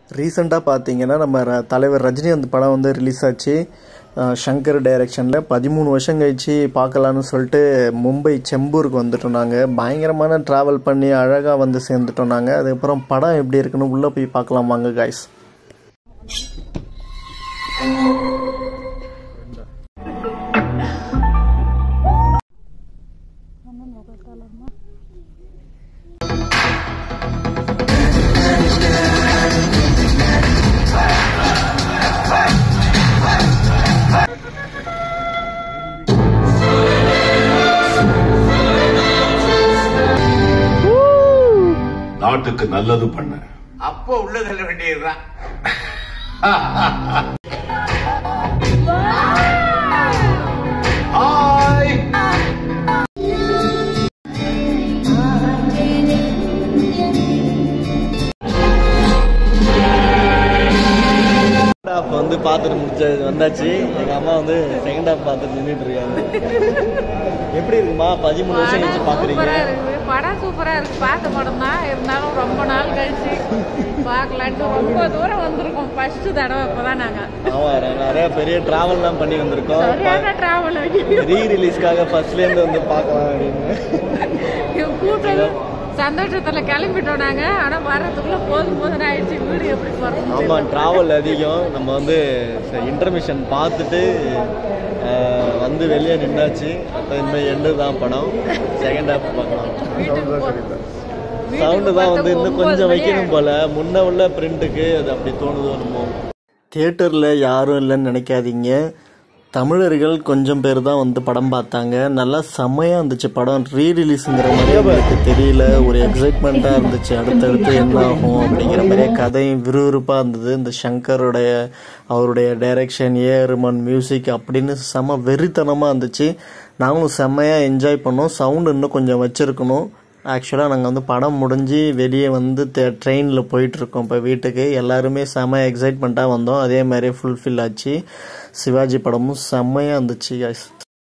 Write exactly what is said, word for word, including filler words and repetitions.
ரீசெண்டாக பார்த்தீங்கன்னா நம்ம தலைவர் ரஜினி அந்த படம் வந்து ரிலீஸ் ஆச்சு. ஷங்கர் டைரக்ஷனில் பதிமூணு வருஷம் கழிச்சு பார்க்கலான்னு சொல்லிட்டு மும்பை செம்பூருக்கு வந்துட்டோம். நாங்கள் பயங்கரமான ட்ராவல் பண்ணி அழகாக வந்து சேர்ந்துட்டோம். நாங்கள் அதுக்கப்புறம் படம் எப்படி இருக்குன்னு உள்ளே போய் பார்க்கலாம் வாங்க காய்ஸ். நாட்டுக்கு நல்லது பண்ண அப்போ உள்ளது வேண்டியதுதான். வந்து பார்த்துட்டு முடிச்சது வந்தாச்சு. எங்க அம்மா வந்து செகண்ட் ஹாஃப் பார்த்துட்டு நின்றுட்டு இருக்காங்க. எப்படி இருக்குமா? பதிமூணு வருஷம் கழிச்சு பாக்குறீங்க. படம் சூப்பரா இருக்கு. பார்த்த படம் தான் இருந்தாலும் ரொம்ப நாள் கழிச்சு பார்க்கலான்ட்டு ரொம்ப தூரம் வந்திருக்கோம். ஃபர்ஸ்ட் தடவை இப்பதான் நாங்க. ஆமா, நிறைய பெரிய டிராவல் எல்லாம் பண்ணி வந்திருக்கோம். சரியான டிராவல். ரீ ரிலீஸ்க்காக ஃபர்ஸ்ட்ல இருந்து வந்து பார்க்கலாம் அப்படின்னு கூட்டது சந்தோஷத்துல கிளம்பிட்டோம் நாங்க. ஆனா வர்றதுக்குள்ள போதும் போதும் ஆயிடுச்சு. வீடு எப்படி போறோம்? ஆமா, டிராவல் அதிகம். நம்ம வந்து இன்டர்மிஷன் பார்த்துட்டு வந்து வெளியே நின்னாச்சு. அப்போ இனிமேல் எண்டு தான் படம். செகண்ட் ஹாஃப் பார்க்கலாம். சவுண்டு தான் வந்து இன்னும் கொஞ்சம் வைக்கணும் போல. முன்ன உள்ள பிரிண்ட்டுக்கு அது அப்படி தோணுது. என்னமோ தியேட்டரில் யாரும் இல்லைன்னு நினைக்காதீங்க. தமிழர்கள் கொஞ்சம் பேர் தான் வந்து படம் பார்த்தாங்க. நல்லா செம்மையாக இருந்துச்சு படம். ரீ ரிலீஸுங்கிற மாதிரியே எனக்கு தெரியல. ஒரு எக்ஸைட்மெண்ட்டாக இருந்துச்சு. அடுத்தடுத்து என்ன ஆகும் அப்படிங்கிற மாதிரியே கதையும் விறுவிறுப்பாக இருந்தது. இந்த ஷங்கருடைய அவருடைய டைரக்ஷன், ஏ ரஹ்மான் மியூசிக் அப்படின்னு செம்ம வெறித்தனமாக இருந்துச்சு. நாங்களும் செம்மையாக என்ஜாய் பண்ணோம். சவுண்டு இன்னும் கொஞ்சம் வச்சுருக்கணும். ஆக்சுவலாக நாங்கள் வந்து படம் முடிஞ்சு வெளியே வந்து ட்ரெயினில் போயிட்டுருக்கோம் இப்போ வீட்டுக்கு. எல்லாருமே செம்ம எக்ஸைட்மெண்ட்டாக வந்தோம். அதே மாதிரி ஃபுல்ஃபில் ஆச்சு. சிவாஜி படமும் செம்மையாக இருந்துச்சு காய்ஸ்.